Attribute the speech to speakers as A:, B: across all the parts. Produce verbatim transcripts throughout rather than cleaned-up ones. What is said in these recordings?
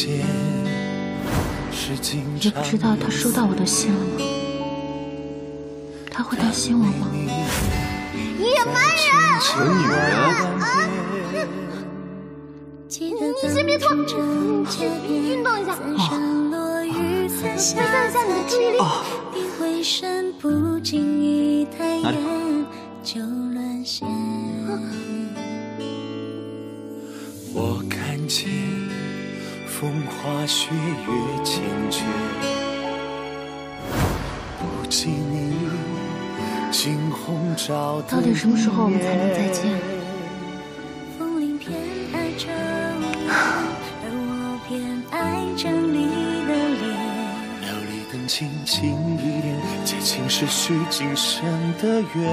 A: 也不知道他收到我的信了吗？他会担心我吗？
B: 野蛮人！
C: 蠢女人！
B: 你先别脱，你去运动一下。哦，分散一下你的注意力。
C: 哦，哪里？
D: 我看见风花雪月缱绻，不及你惊鸿照
A: 到底什么时候我们才能再见？
D: 琉璃灯轻轻一点，结情是许今生的缘。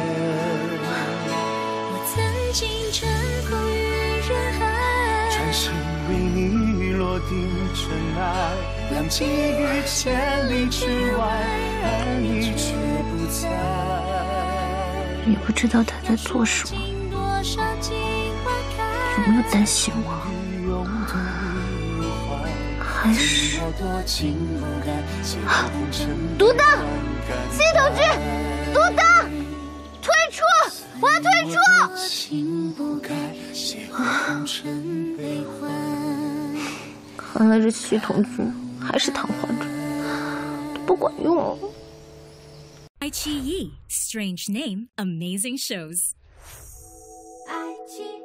E: 我曾经征服于人海，
D: 转身为你落定尘埃，浪迹于千里之外，而你却不在。
A: 也不知道他在做什么，有没有担心我？还是
B: 独灯，新同志，独灯，退出！我要退出！
A: 看来这系统剧还是昙花针，都不管用了。
F: 爱奇艺 Strange Name Amazing Shows。
E: 爱奇艺